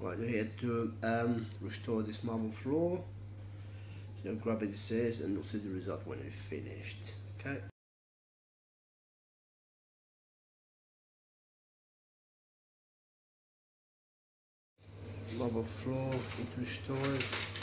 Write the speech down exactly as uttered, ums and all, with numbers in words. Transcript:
Right, we're here to um, restore this marble floor. So I'll grab it, it says, and we'll see the result when it's finished. Okay. Marble floor, it restores.